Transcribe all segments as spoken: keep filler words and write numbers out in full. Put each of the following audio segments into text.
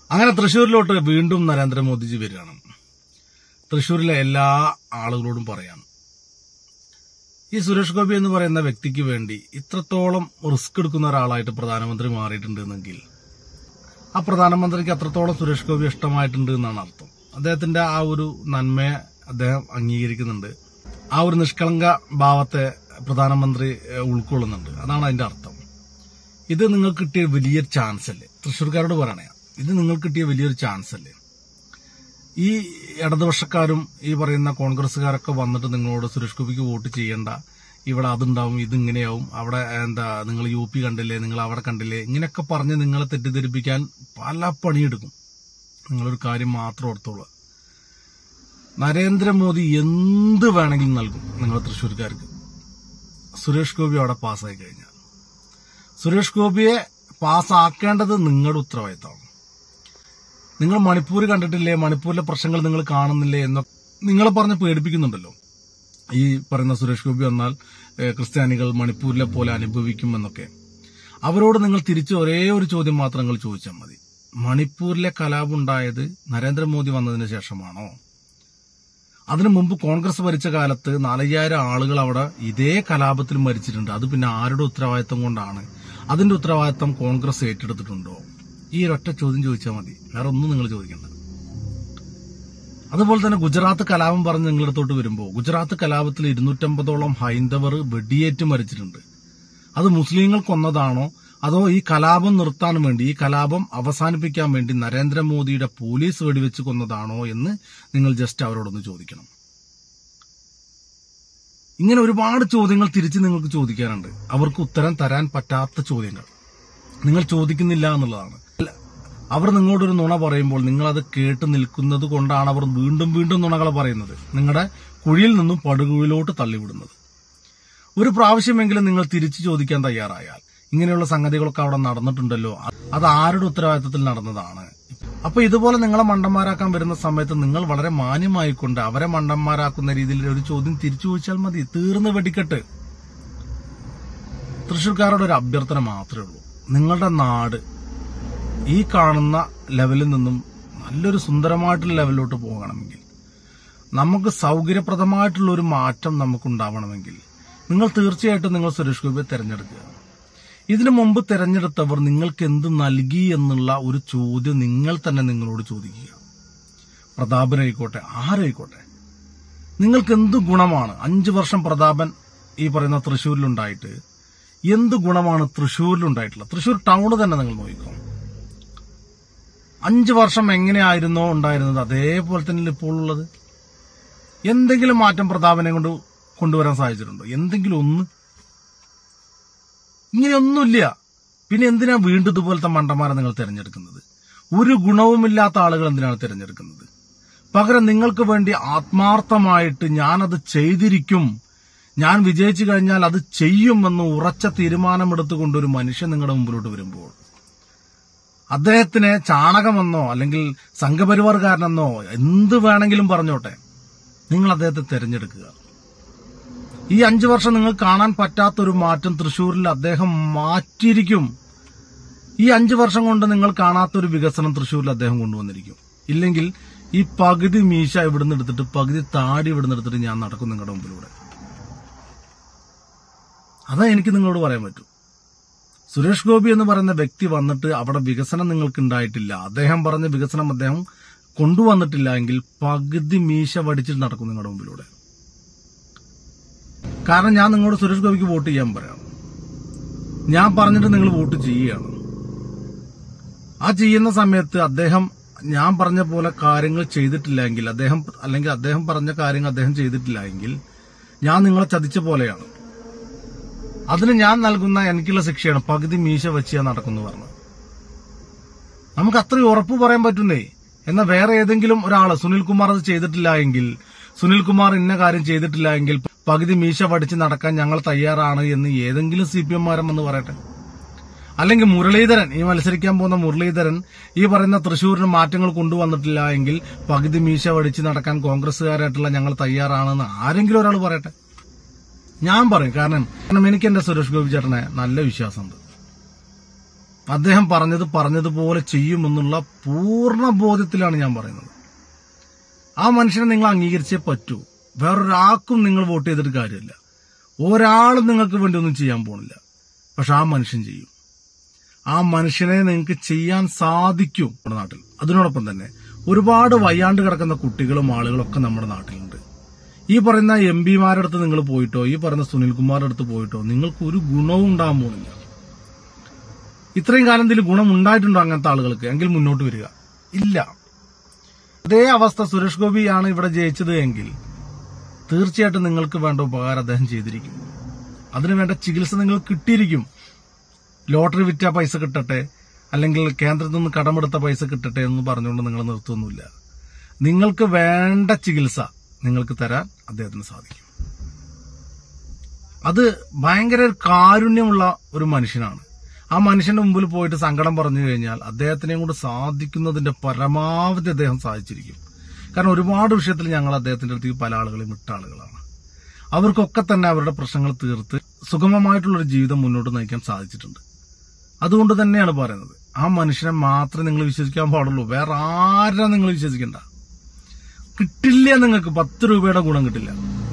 അങ്ങനെ തൃശ്ശൂരിലോട്ട് വീണ്ടും നരേന്ദ്രമോദിജി വരികയാണ്. തൃശ്ശൂരിലെ എല്ലാ ആളുകളോടും പറയാം, ഈ സുരേഷ് ഗോപി എന്ന് പറയുന്ന വ്യക്തിക്ക് വേണ്ടി ഇത്രത്തോളം റിസ്ക് എടുക്കുന്ന ഒരാളായിട്ട് പ്രധാനമന്ത്രി മാറിയിട്ടുണ്ടെന്നെങ്കിൽ ആ പ്രധാനമന്ത്രിക്ക് അത്രത്തോളം സുരേഷ് ഗോപി ഇഷ്ടമായിട്ടുണ്ട് എന്നാണ് അർത്ഥം. അദ്ദേഹത്തിന്റെ ആ ഒരു നന്മയെ അദ്ദേഹം അംഗീകരിക്കുന്നുണ്ട്. ആ ഒരു നിഷ്കളങ്ക ഭാവത്തെ പ്രധാനമന്ത്രി ഉൾക്കൊള്ളുന്നുണ്ട്. അതാണ് അതിന്റെ അർത്ഥം. ഇത് നിങ്ങൾക്ക് കിട്ടിയ വലിയൊരു ചാൻസ് അല്ലേ? തൃശ്ശൂർക്കാരോട് പറയണേ, ഇത് നിങ്ങൾക്ക് കിട്ടിയ വലിയൊരു ചാൻസ് അല്ലേ? ഈ ഇടതുപക്ഷക്കാരും ഈ പറയുന്ന കോൺഗ്രസ്സുകാരൊക്കെ വന്നിട്ട് നിങ്ങളോട് സുരേഷ് ഗോപിക്ക് വോട്ട് ചെയ്യണ്ട, ഇവിടെ അതുണ്ടാവും, ഇതിങ്ങനെയാവും, അവിടെ എന്താ നിങ്ങൾ യു പി കണ്ടില്ലേ, നിങ്ങൾ അവിടെ കണ്ടില്ലേ, ഇങ്ങനെയൊക്കെ പറഞ്ഞ് നിങ്ങളെ തെറ്റിദ്ധരിപ്പിക്കാൻ പല പണിയെടുക്കും. നിങ്ങളൊരു കാര്യം മാത്രം ഓർത്തോളൂ, നരേന്ദ്രമോദി എന്ത് വേണമെങ്കിലും നൽകും നിങ്ങളെ തൃശ്ശൂർക്കാർക്ക്. സുരേഷ് ഗോപി അവിടെ പാസ്സായി കഴിഞ്ഞാൽ സുരേഷ് ഗോപിയെ പാസ്സാക്കേണ്ടത് നിങ്ങളുടെ ഉത്തരവാദിത്തമാണ്. നിങ്ങൾ മണിപ്പൂർ കണ്ടിട്ടില്ലേ, മണിപ്പൂരിലെ പ്രശ്നങ്ങൾ നിങ്ങൾ കാണുന്നില്ലേ എന്നൊക്കെ നിങ്ങളെ പറഞ്ഞ് പേടിപ്പിക്കുന്നുണ്ടല്ലോ. ഈ പറയുന്ന സുരേഷ് ഗോപി വന്നാൽ ക്രിസ്ത്യാനികൾ മണിപ്പൂരിലെ പോലെ അനുഭവിക്കുമെന്നൊക്കെ. അവരോട് നിങ്ങൾ തിരിച്ച് ഒരേ ഒരു ചോദ്യം മാത്രം നിങ്ങൾ ചോദിച്ചാൽ മതി, മണിപ്പൂരിലെ കലാപം ഉണ്ടായത് നരേന്ദ്രമോദി വന്നതിന് ശേഷമാണോ? അതിനു മുമ്പ് കോൺഗ്രസ് ഭരിച്ച കാലത്ത് നാലയ്യായിരം ആളുകൾ അവിടെ ഇതേ കലാപത്തിൽ മരിച്ചിട്ടുണ്ട്. അത് പിന്നെ ആരുടെ ഉത്തരവാദിത്തം കൊണ്ടാണ്? അതിന്റെ ഉത്തരവാദിത്തം കോൺഗ്രസ് ഏറ്റെടുത്തിട്ടുണ്ടോ? ഈ ഒരൊറ്റ ചോദ്യം ചോദിച്ചാൽ മതി, വേറെ ഒന്നും നിങ്ങൾ ചോദിക്കണ്ട. അതുപോലെ തന്നെ ഗുജറാത്ത് കലാപം പറഞ്ഞ് നിങ്ങളടുത്തോട്ട് വരുമ്പോൾ, ഗുജറാത്ത് കലാപത്തിൽ ഇരുന്നൂറ്റമ്പതോളം ഹൈന്ദവർ വെടിയേറ്റ് മരിച്ചിട്ടുണ്ട്. അത് മുസ്ലിങ്ങൾ കൊന്നതാണോ, അതോ ഈ കലാപം നിർത്താൻ വേണ്ടി, ഈ കലാപം അവസാനിപ്പിക്കാൻ വേണ്ടി നരേന്ദ്രമോദിയുടെ പോലീസ് വെടിവെച്ച് കൊന്നതാണോ എന്ന് നിങ്ങൾ ജസ്റ്റ് അവരോടൊന്ന് ചോദിക്കണം. ഇങ്ങനെ ഒരുപാട് ചോദ്യങ്ങൾ തിരിച്ച് നിങ്ങൾക്ക് ചോദിക്കാനുണ്ട്. അവർക്ക് ഉത്തരം തരാൻ പറ്റാത്ത ചോദ്യങ്ങൾ നിങ്ങൾ ചോദിക്കുന്നില്ല എന്നുള്ളതാണ്. അവർ നിങ്ങളോടൊരു നുണ പറയുമ്പോൾ നിങ്ങൾ അത് കേട്ട് നിൽക്കുന്നത് കൊണ്ടാണ് അവർ വീണ്ടും വീണ്ടും നുണകളെ പറയുന്നത്, നിങ്ങളുടെ കുഴിയിൽ നിന്നും പടുകുഴിയിലോട്ട് തള്ളിവിടുന്നത്. ഒരു പ്രാവശ്യമെങ്കിലും നിങ്ങൾ തിരിച്ചു ചോദിക്കാൻ തയ്യാറായാൽ, ഇങ്ങനെയുള്ള സംഗതികളൊക്കെ അവിടെ നടന്നിട്ടുണ്ടല്ലോ, അത് ആരുടെ ഉത്തരവാദിത്തത്തിൽ നടന്നതാണ്? അപ്പൊ ഇതുപോലെ നിങ്ങളെ മണ്ടന്മാരാക്കാൻ വരുന്ന സമയത്ത് നിങ്ങൾ വളരെ മാന്യമായിക്കൊണ്ട് അവരെ മണ്ടന്മാരാക്കുന്ന രീതിയിൽ ഒരു ചോദ്യം തിരിച്ചു ചോദിച്ചാൽ മതി, തീർന്ന് വെടിക്കെട്ട്. തൃശ്ശൂർക്കാരുടെ ഒരു അഭ്യർത്ഥന മാത്രമേ ഉള്ളൂ, നിങ്ങളുടെ നാട് ഈ കാണുന്ന ലെവലിൽ നിന്നും നല്ലൊരു സുന്ദരമായിട്ടുള്ള ലെവലിലോട്ട് പോകണമെങ്കിൽ, നമുക്ക് സൗകര്യപ്രദമായിട്ടുള്ള ഒരു മാറ്റം നമുക്കുണ്ടാവണമെങ്കിൽ നിങ്ങൾ തീർച്ചയായിട്ടും നിങ്ങൾ സുരേഷ് ഗോപിയെ തെരഞ്ഞെടുക്കുക. ഇതിനു മുമ്പ് തെരഞ്ഞെടുത്തവർ നിങ്ങൾക്ക് എന്ത് നൽകി എന്നുള്ള ഒരു ചോദ്യം നിങ്ങൾ തന്നെ നിങ്ങളോട് ചോദിക്കുക. പ്രതാപനായിക്കോട്ടെ, ആരായിക്കോട്ടെ, നിങ്ങൾക്ക് എന്ത് ഗുണമാണ് അഞ്ചു വർഷം പ്രതാപൻ ഈ പറയുന്ന തൃശ്ശൂരിലുണ്ടായിട്ട് എന്ത് ഗുണമാണ് തൃശ്ശൂരിലുണ്ടായിട്ടുള്ളത്? തൃശ്ശൂർ ടൗണ് തന്നെ നിങ്ങൾ നോക്കിക്കോ. അഞ്ചു വർഷം എങ്ങനെയായിരുന്നോ ഉണ്ടായിരുന്നത് അതേപോലെ തന്നെ ഇപ്പോൾ ഉള്ളത്. എന്തെങ്കിലും മാറ്റം പ്രതാപനെ കൊണ്ട് കൊണ്ടുവരാൻ സാധിച്ചിട്ടുണ്ടോ? എന്തെങ്കിലും ഒന്ന്? ഇങ്ങനെയൊന്നുമില്ല. പിന്നെ എന്തിനാ വീണ്ടും ഇതുപോലത്തെ മണ്ടന്മാരെ നിങ്ങൾ തിരഞ്ഞെടുക്കുന്നത്? ഒരു ഗുണവുമില്ലാത്ത ആളുകൾ എന്തിനാണ് തിരഞ്ഞെടുക്കുന്നത്? പകരം നിങ്ങൾക്ക് വേണ്ടി ആത്മാർത്ഥമായിട്ട് ഞാനത് ചെയ്തിരിക്കും, ഞാൻ വിജയിച്ചു കഴിഞ്ഞാൽ അത് ചെയ്യുമെന്ന് ഉറച്ച തീരുമാനമെടുത്തുകൊണ്ട് ഒരു മനുഷ്യൻ നിങ്ങളുടെ മുമ്പിലോട്ട് വരുമ്പോൾ അദ്ദേഹത്തിനെ ചാണകമെന്നോ അല്ലെങ്കിൽ സംഘപരിവാർകാരനെന്നോ എന്ത് വേണമെങ്കിലും പറഞ്ഞോട്ടെ, നിങ്ങൾ അദ്ദേഹത്തെ തിരഞ്ഞെടുക്കുക. ഈ അഞ്ചു വർഷം നിങ്ങൾ കാണാൻ പറ്റാത്തൊരു മാറ്റം തൃശ്ശൂരിൽ അദ്ദേഹം മാറ്റിയിരിക്കും. ഈ അഞ്ചു വർഷം കൊണ്ട് നിങ്ങൾ കാണാത്തൊരു വികസനം തൃശ്ശൂരിൽ അദ്ദേഹം കൊണ്ടുവന്നിരിക്കും. ഇല്ലെങ്കിൽ ഈ പകുതി മീശ ഇവിടുന്ന് എടുത്തിട്ട് പകുതി താടി ഇവിടുന്ന് എടുത്തിട്ട് ഞാൻ നടക്കും നിങ്ങളുടെ മുമ്പിലൂടെ. അതാ എനിക്ക് നിങ്ങളോട് പറയാൻ പറ്റൂ. സുരേഷ് ഗോപി എന്ന് പറയുന്ന വ്യക്തി വന്നിട്ട് അവിടെ വികസനം നിങ്ങൾക്ക് ഉണ്ടായിട്ടില്ല, അദ്ദേഹം പറഞ്ഞ വികസനം അദ്ദേഹം കൊണ്ടുവന്നിട്ടില്ല എങ്കിൽ പകുതി മീശ വടിച്ചിട്ട് നടക്കും നിങ്ങളുടെ മുമ്പിലൂടെ. കാരണം ഞാൻ നിങ്ങളോട് സുരേഷ് ഗോപിക്ക് വോട്ട് ചെയ്യാൻ പറയാം, ഞാൻ പറഞ്ഞിട്ട് നിങ്ങൾ വോട്ട് ചെയ്യുകയാണ്. ആ ചെയ്യുന്ന സമയത്ത് അദ്ദേഹം ഞാൻ പറഞ്ഞ പോലെ കാര്യങ്ങൾ ചെയ്തിട്ടില്ല എങ്കിൽ, അദ്ദേഹം അല്ലെങ്കിൽ അദ്ദേഹം പറഞ്ഞ കാര്യങ്ങൾ അദ്ദേഹം ചെയ്തിട്ടില്ല എങ്കിൽ ഞാൻ നിങ്ങളെ ചതിച്ച പോലെയാണ്. അതിന് ഞാൻ നൽകുന്ന എനിക്കുള്ള ശിക്ഷയാണ് പകുതി മീശ വെച്ച് ഞാൻ നടക്കുന്നു പറഞ്ഞത്. നമുക്ക് അത്രയും ഉറപ്പ് പറയാൻ പറ്റുന്നേ. എന്നാൽ വേറെ ഏതെങ്കിലും ഒരാള് സുനിൽകുമാർ അത് ചെയ്തിട്ടില്ല എങ്കിൽ, സുനിൽകുമാർ ഇന്ന കാര്യം ചെയ്തിട്ടില്ല എങ്കിൽ പകുതി മീശ പഠിച്ച് നടക്കാൻ ഞങ്ങൾ തയ്യാറാണ് എന്ന് ഏതെങ്കിലും സി പി എംമാരും എന്ന് പറയട്ടെ. അല്ലെങ്കിൽ മുരളീധരൻ, ഈ മത്സരിക്കാൻ പോകുന്ന മുരളീധരൻ ഈ പറയുന്ന തൃശ്ശൂരിന് മാറ്റങ്ങൾ കൊണ്ടുവന്നിട്ടില്ല എങ്കിൽ പകുതി മീശ പഠിച്ച് നടക്കാൻ കോൺഗ്രസ്സുകാരായിട്ടുള്ള ഞങ്ങൾ തയ്യാറാണെന്ന് ആരെങ്കിലും ഒരാൾ പറയട്ടെ. ഞാൻ പറയും. കാരണം കാരണം എനിക്ക് എന്റെ സുരേഷ് ഗോപി ചേട്ടനെ നല്ല വിശ്വാസമുണ്ട്. അദ്ദേഹം പറഞ്ഞത് പറഞ്ഞതുപോലെ ചെയ്യുമെന്നുള്ള പൂർണ്ണ ബോധ്യത്തിലാണ് ഞാൻ പറയുന്നത്. ആ മനുഷ്യനെ നിങ്ങൾ അംഗീകരിച്ചേ പറ്റൂ. വേറൊരാൾക്കും നിങ്ങൾ വോട്ട് ചെയ്തിട്ട് കാര്യമില്ല. ഒരാളും നിങ്ങൾക്ക് വേണ്ടി ഒന്നും ചെയ്യാൻ പോണില്ല. പക്ഷെ ആ മനുഷ്യൻ ചെയ്യും. ആ മനുഷ്യനെ നിങ്ങൾക്ക് ചെയ്യാൻ സാധിക്കും നമ്മുടെ നാട്ടിൽ. അതിനോടൊപ്പം തന്നെ ഒരുപാട് വയ്യാണ്ട് കിടക്കുന്ന കുട്ടികളും ആളുകളും ഒക്കെ നമ്മുടെ നാട്ടിലുണ്ട്. ഈ പറയുന്ന എം പിമാരുടെ അടുത്ത് നിങ്ങൾ പോയിട്ടോ ഈ പറയുന്ന സുനിൽകുമാറിന്റെ അടുത്ത് പോയിട്ടോ നിങ്ങൾക്ക് ഒരു ഗുണവും ഉണ്ടാകാൻ പോകുന്നില്ല. ഇത്രയും കാലം ഇതിൽ ഗുണം ഉണ്ടായിട്ടുണ്ടോ അങ്ങനത്തെ ആളുകൾക്ക്? എങ്കിൽ മുന്നോട്ട് വരിക. ഇല്ല. അതേ അവസ്ഥ സുരേഷ് ഗോപിയാണ് ഇവിടെ ജയിച്ചത് എങ്കിൽ തീർച്ചയായിട്ടും നിങ്ങൾക്ക് വേണ്ട ഉപകാരം അദ്ദേഹം ചെയ്തിരിക്കും. അതിനുവേണ്ട ചികിത്സ നിങ്ങൾക്ക് കിട്ടിയിരിക്കും. ലോട്ടറി വിറ്റ പൈസ കിട്ടട്ടെ, അല്ലെങ്കിൽ കേന്ദ്രത്തിൽ നിന്ന് കടമെടുത്ത പൈസ കിട്ടട്ടെ എന്ന് പറഞ്ഞുകൊണ്ട് നിങ്ങൾ നിർത്തുന്നില്ല. നിങ്ങൾക്ക് വേണ്ട ചികിത്സ നിങ്ങൾക്ക് തരാൻ അദ്ദേഹത്തിന് സാധിക്കും. അത് ഭയങ്കര കാരുണ്യമുള്ള ഒരു മനുഷ്യനാണ്. ആ മനുഷ്യന്റെ മുമ്പിൽ പോയിട്ട് സങ്കടം പറഞ്ഞു കഴിഞ്ഞാൽ അദ്ദേഹത്തിനെയും കൊണ്ട് സാധിക്കുന്നതിന്റെ പരമാവധി അദ്ദേഹം സാധിച്ചിരിക്കും. കാരണം ഒരുപാട് വിഷയത്തിൽ ഞങ്ങൾ അദ്ദേഹത്തിന്റെ അടുത്തേക്ക് പല ആളുകളെയും വിട്ട ആളുകളാണ്. അവർക്കൊക്കെ തന്നെ അവരുടെ പ്രശ്നങ്ങൾ തീർത്ത് സുഗമമായിട്ടുള്ളൊരു ജീവിതം മുന്നോട്ട് നയിക്കാൻ സാധിച്ചിട്ടുണ്ട്. അതുകൊണ്ട് തന്നെയാണ് പറയുന്നത്, ആ മനുഷ്യനെ മാത്രമേ നിങ്ങൾ വിശ്വസിക്കാൻ പാടുള്ളൂ. വേറെ ആരാ നിങ്ങൾ വിശ്വസിക്കണ്ട. കിട്ടില്ല, നിങ്ങൾക്ക് പത്ത് രൂപയുടെ ഗുണം കിട്ടില്ല.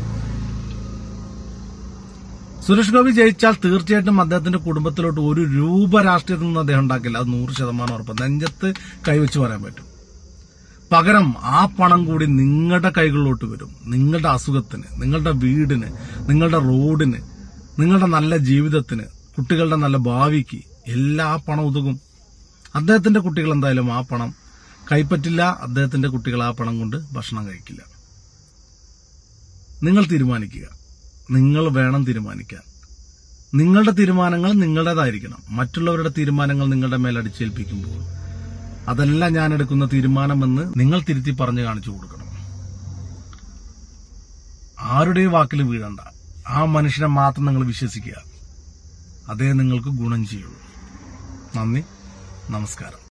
സുരേഷ് ഗോപി ജയിച്ചാൽ തീർച്ചയായിട്ടും അദ്ദേഹത്തിന്റെ കുടുംബത്തിലോട്ട് ഒരു രൂപ രാഷ്ട്രീയത്തിൽ നിന്ന് അദ്ദേഹം ഉണ്ടാക്കില്ല. അത് നൂറ് ശതമാനം ഉറപ്പ്. നെഞ്ചത്ത് കൈവച്ച് പറയാൻ പറ്റും. പകരം ആ പണം കൂടി നിങ്ങളുടെ കൈകളിലോട്ട് വരും. നിങ്ങളുടെ അസുഖത്തിന്, നിങ്ങളുടെ വീടിന്, നിങ്ങളുടെ റോഡിന്, നിങ്ങളുടെ നല്ല ജീവിതത്തിന്, കുട്ടികളുടെ നല്ല ഭാവിക്ക് എല്ലാ പണം ഉതകും. അദ്ദേഹത്തിന്റെ കുട്ടികൾ എന്തായാലും ആ പണം കൈപ്പറ്റില്ല. അദ്ദേഹത്തിന്റെ കുട്ടികൾ ആ പണം കൊണ്ട് ഭക്ഷണം കഴിക്കില്ല. നിങ്ങൾ തീരുമാനിക്കുക. നിങ്ങൾ വേണം തീരുമാനിക്കാൻ. നിങ്ങളുടെ തീരുമാനങ്ങൾ നിങ്ങളുടേതായിരിക്കണം. മറ്റുള്ളവരുടെ തീരുമാനങ്ങൾ നിങ്ങളുടെ മേൽ അടിച്ചേൽപ്പിക്കുമ്പോൾ അതല്ല ഞാൻ എടുക്കുന്ന തീരുമാനമെന്ന് നിങ്ങൾ തിരുത്തി പറഞ്ഞു കാണിച്ചു കൊടുക്കണം. ആരുടെയും വാക്കിൽ വീഴണ്ട. ആ മനുഷ്യനെ മാത്രം നിങ്ങൾ വിശ്വസിക്കുക. അതേ നിങ്ങൾക്ക് ഗുണം ചെയ്യുള്ളൂ. നന്ദി, നമസ്കാരം.